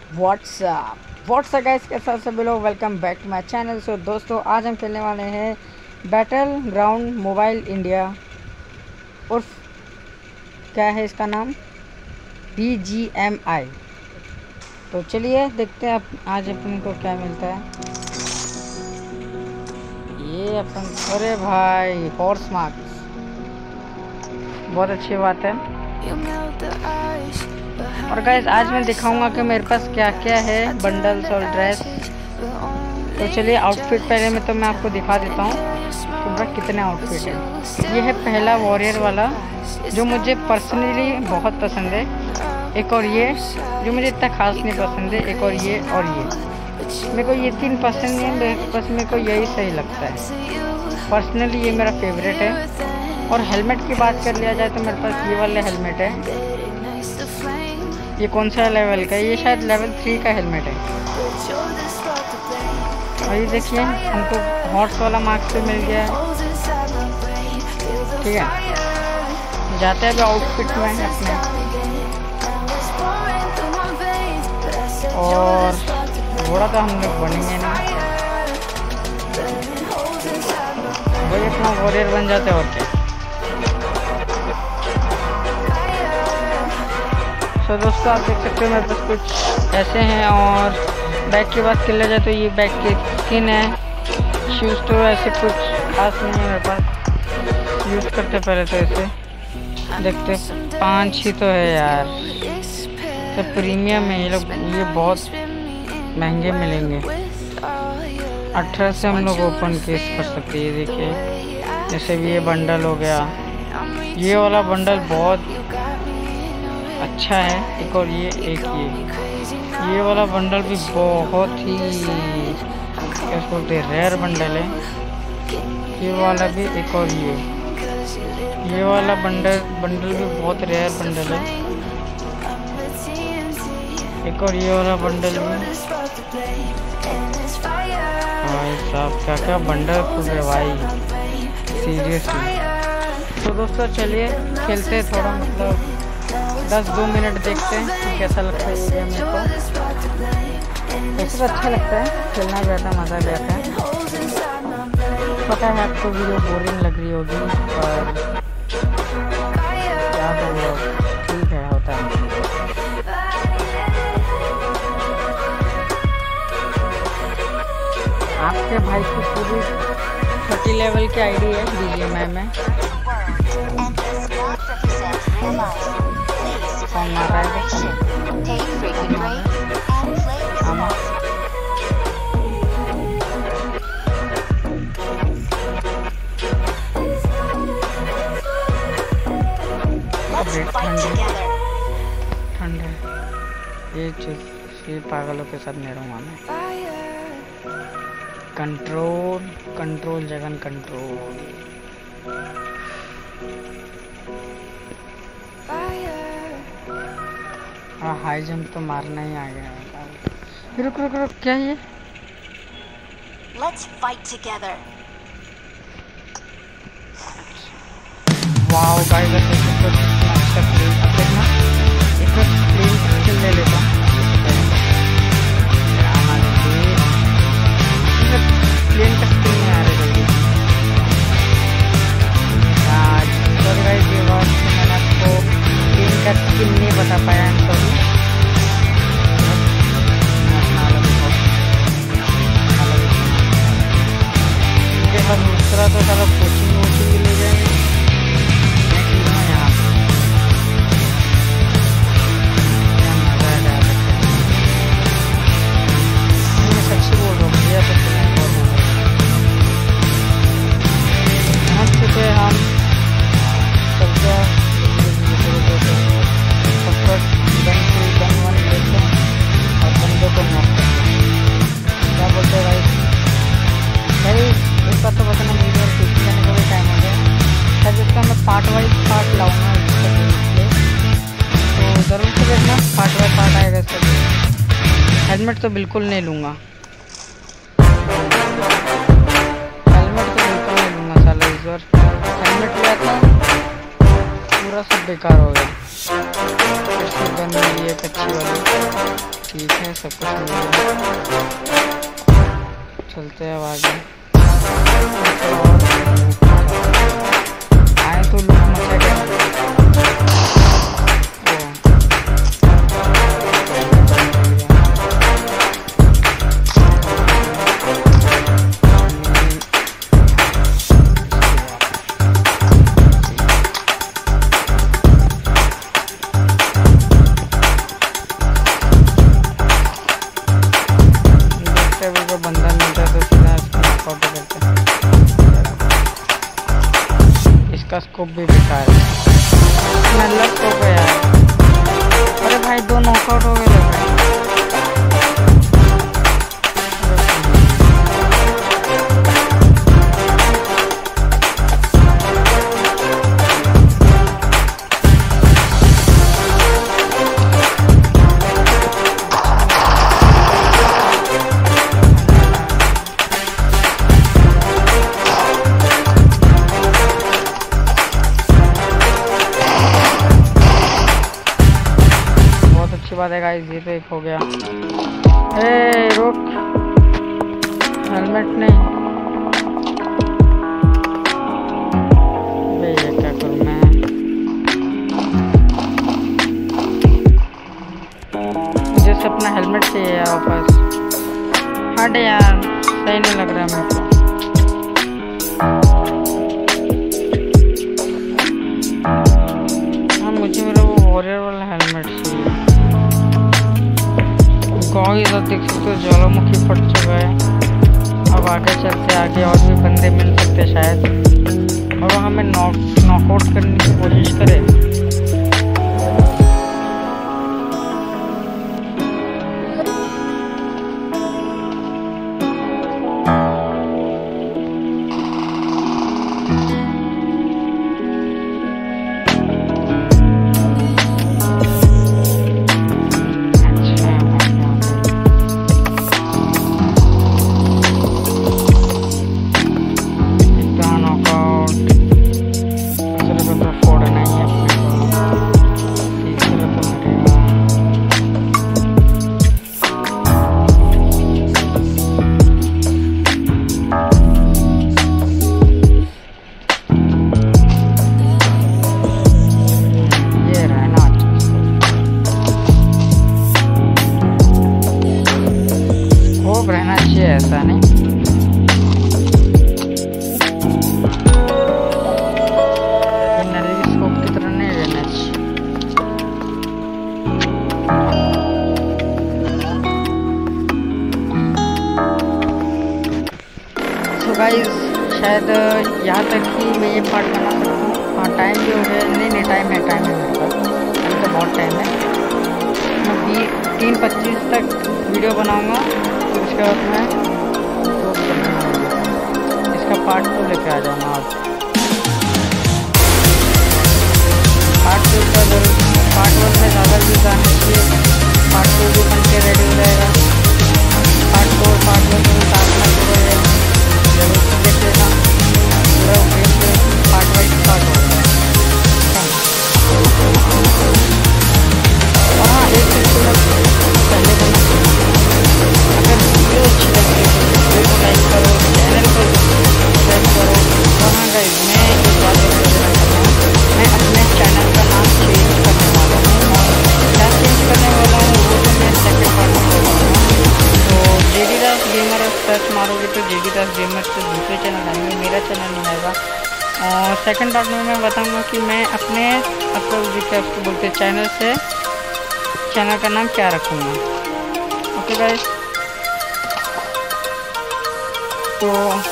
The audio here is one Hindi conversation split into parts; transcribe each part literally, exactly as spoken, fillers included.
व्हाट्सअप व्हाट्सअप गाइस के साथ सभी लोग welcome back to my channel. So दोस्तों आज हम खेलने वाले हैं बैटल ग्राउंड मोबाइल इंडिया, उर्फ क्या है इसका नाम, बी जी एम आई। तो चलिए देखते हैं अब आज अपन को क्या मिलता है। ये अपन, अरे भाई हॉर्स मार्क्स, बहुत अच्छी बात है। और गाइस आज मैं दिखाऊंगा कि मेरे पास क्या क्या है, बंडल्स और ड्रेस। तो चलिए आउटफिट पहले में तो मैं आपको दिखा देता हूँ कि मेरा कितने आउटफिट है। ये है पहला वॉरियर वाला जो मुझे पर्सनली बहुत पसंद है। एक और ये जो मुझे इतना खास नहीं पसंद है। एक और ये और ये मेरे को ये तीन पसंद नहीं है, बस मेरे को यही सही लगता है पर्सनली, ये मेरा फेवरेट है। और हेलमेट की बात कर लिया जाए तो मेरे पास ये वाला हेलमेट है। ये कौन सा लेवल का है? ये शायद लेवल थ्री का हेलमेट है। और ये देखिए हमको हॉर्स वाला मार्क्स भी मिल गया है। ठीक है, जाते हैं अभी आउटफिट में अपने। और घोड़ा तो हम लोग बनेंगे ना, वही अपना वॉरियर बन जाते हैं। और क्या तो दोस्तों आप देख सकते हो मेरे पास कुछ ऐसे हैं। और बैग की बात कर लिया जाए तो ये बैग की स्किन है। शूज़ तो ऐसे कुछ खास नहीं है मेरे पास, यूज़ करते पहले तो ऐसे देखते पाँच ही तो है यार। तो प्रीमियम है ये लोग, ये बहुत महंगे मिलेंगे। अठारह से हम लोग ओपन केस कर सकते हैं। ये देखिए जैसे भी ये बंडल हो गया, ये वाला बंडल बहुत अच्छा है। एक और ये एक ये ये वाला बंडल भी बहुत ही क्या बोलते हैं, रेयर बंडल है। ये वाला भी, एक और ये ये वाला बंडल बंडल भी बहुत रेयर बंडल है। एक और ये वाला बंडल भी। भाई साहब क्या क्या बंडल खुल रहे भाई, सीरियसली। तो दोस्तों चलिए खेलते थोड़ा, मतलब दस दो मिनट देखते हैं कि कैसा लगता है ये गेम। मेरे को वैसे तो अच्छा लगता है, खेलना भी आता है, मज़ा भी आता है। पता है आपको वीडियो बोरिंग लग रही होगी, पर क्या करो, ठीक है, होता है। आपके भाई की पूरी थर्टी लेवल की आईडी है बी जी एम आई में। कौन मार रहा है? ठंड है, ये चीज ये पागलों के साथ नहीं रहूँगा मैं। कंट्रोल कंट्रोल जगन कंट्रोल। हाँ हाई जंप तो मारना ही आ गया। रुक रुक रुक, क्या ये? Let's fight together. Wow guys, अच्छा प्लेन। अब देखना एक प्लेन स्किल ले लेता हूँ। प्लेन का स्किल नहीं आ रहा जल्दी। सॉरी गाइस, ये बात मैंने आपको प्लेन का स्किल नहीं बता पाया, सॉरी। इनके बाद दूसरा तो सारा कोचिंग वोचिंग भी ले जाएंगे। पार्ट वाइज पार्ट लाऊंगा तो ज़रूर से देखना, पार्ट वाइज पार्ट आएगा इसका। हेलमेट तो बिल्कुल नहीं लूँगा, हेलमेट तो बिल्कुल नहीं लूँगा साला। इस बार हेलमेट लिया था, पूरा सब बेकार हो गया। गन मिली है अच्छी वाली। ठीक है, सब कुछ मिल गया। चलते हैं अब आगे। आए तो लूट मचा गया। बंदा मिलता है तो सीधा इसको नॉकआउट करते हैं। इसका स्कोप भी बेकार है, नल्ला स्कोप है यार। अरे भाई दो नॉकआउट हो गए लग रहे हैं। बात है गाइस, ये तो एक हो गया। ए रुक, हेलमेट नहीं। बे ये क्या करूं मैं? मुझे से अपना हेलमेट चाहिए यार वापस। हट यार, सही नहीं लग रहा है मेरे को। हाँ मुझे मेरा वो वॉरियर वाला हेलमेट चाहिए। गाँव इधर देख सकते हो ज्वालामुखी फट चुका है। अब आगे चलते, आगे और भी बंदे मिल सकते शायद, और वो हमें नॉक नॉकआउट करने की कोशिश करे। रहना चाहिए, ऐसा नहीं। नली स्कोप की तरह नहीं रहना चाहिए। तो गाइस शायद यहाँ तक ही मैं ये पार्ट बना सकता हूँ। हाँ टाइम भी हो गया। नहीं नहीं टाइम है, टाइम है मेरे पास, अभी तो बहुत टाइम है। मैं तीन पच्चीस तक वीडियो बनाऊँगा, फिर उसके बाद मैं इसका पार्ट टू लेके आ जाऊँगा। आप पार्ट टू का पार्ट वन में ज़्यादा व्यूज आने चाहिए, पार्ट टू भी बन के रेडी हो जाएगा। पार्ट टू और पार्ट वन में साथ में शुरू हो जाएगा, जरूर से देख लेना। पूरा गेम पे पार्ट वाइज पार्ट हो गया। और हाँ एक चीज़ तो पहले करना, अगर वीडियो अच्छी लगती है तो वीडियो को लाइक करो, चैनल को सब्सक्राइब करो। और हाँ गाइस मैं एक बात और देना चाहता हूँ, मैं अपने चैनल का नाम चेंज करने वाला हूँ, और क्या चेंज करने वाला हूँ वो तो मैं सेकंड पार्ट में बताऊँगा। तो जेडी दास गेमर सर्च मारोगे तो जेडी दास गेमर से दूसरे चैनल आएंगे, मेरा चैनल नहीं आएगा। और सेकंड पार्ट में मैं बताऊँगा कि मैं अपने अपने क्या उसको बोलते हैं चैनल से चैनल का नाम क्या रखूँगा। ओके गाइस, तो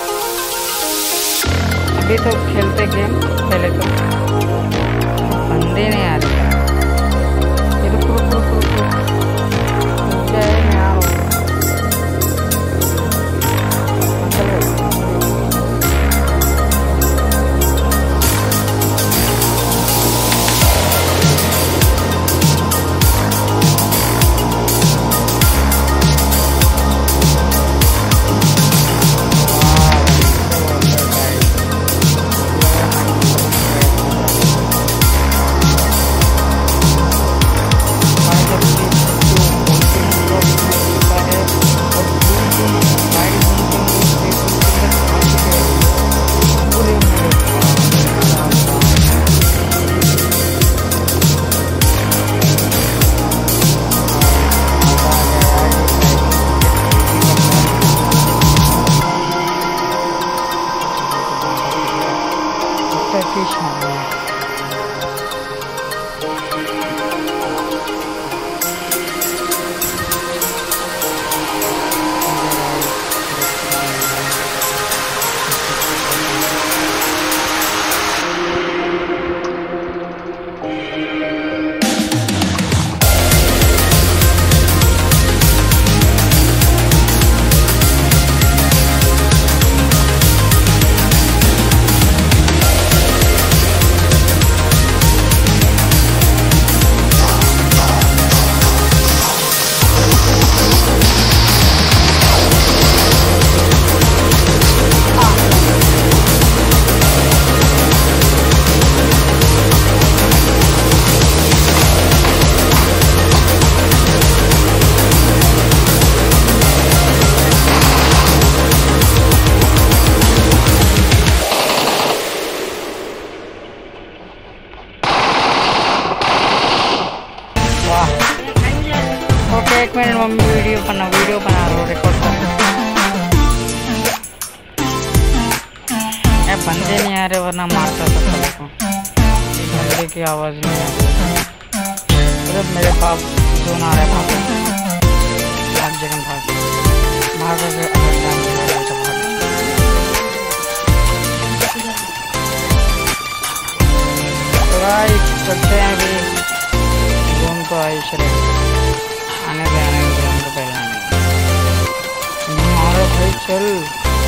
अभी तो खेलते गेम। पहले तो बंदे नहीं आ रहे, ये तो रुक रुक रुक रुक क्या है यार। एक मिनट मम्मी वीडियो बना वीडियो बना रहा हूँ, रिकॉर्ड कर रहा हूँ। यार बंदे नहीं आ रहे वरना मारता था सबको को। बंदे की आवाज़ नहीं आ रही। अरे मेरे पाप जोन आ रहा है, भाग भाग जगह भाग भाग अगर जान नहीं आ रहा तो भाग। तो भाई चलते हैं अभी जोन को। आई चले आने के आने के जोन को पहले आने मारो भाई चल।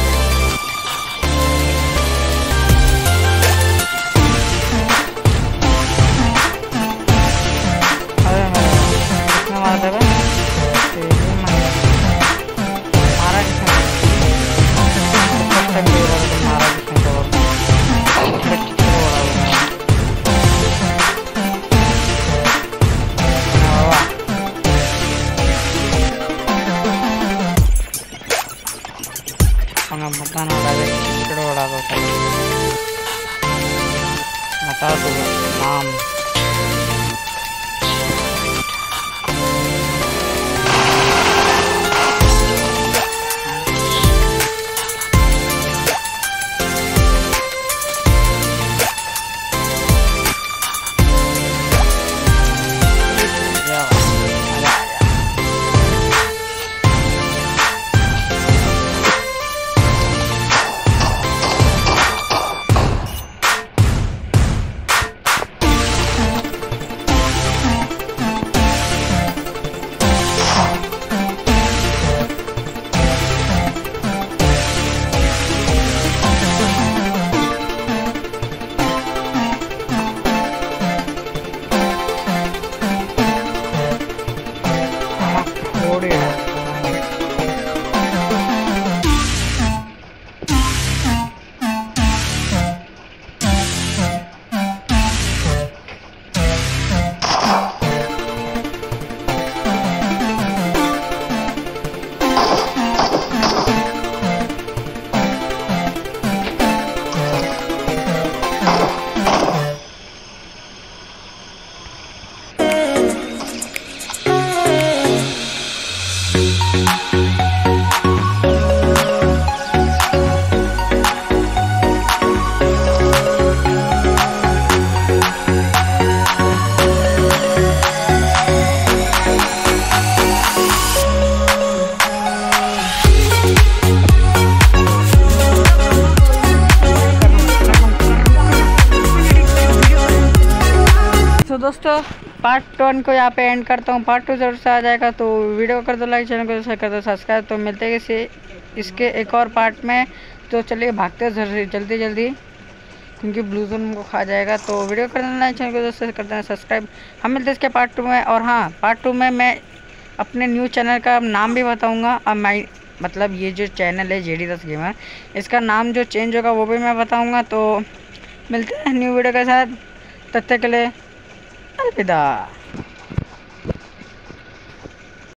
बताना उड़ा दो बता दो नाम। दोस्तों पार्ट वन को यहाँ पे एंड करता हूँ। पार्ट टू जरूर से आ जाएगा तो वीडियो को कर दो लाइक, चैनल को शेयर कर दो सब्सक्राइब। तो मिलते हैं इसे इसके एक और पार्ट में। तो चलिए भागते हैं जल्दी जल्दी क्योंकि ब्लू जोन को खा जाएगा। तो वीडियो कर देना लाइक, चैनल को शेयर कर देना सब्सक्राइब। हम मिलते हैं इसके पार्ट टू में। और हाँ पार्ट टू में मैं अपने न्यू चैनल का नाम भी बताऊँगा। और माई मतलब ये जो चैनल है जे डी दस गेमर, इसका नाम जो चेंज होगा वो भी मैं बताऊँगा। तो मिलते हैं न्यू वीडियो के साथ, तब तक के लिए अलविदा।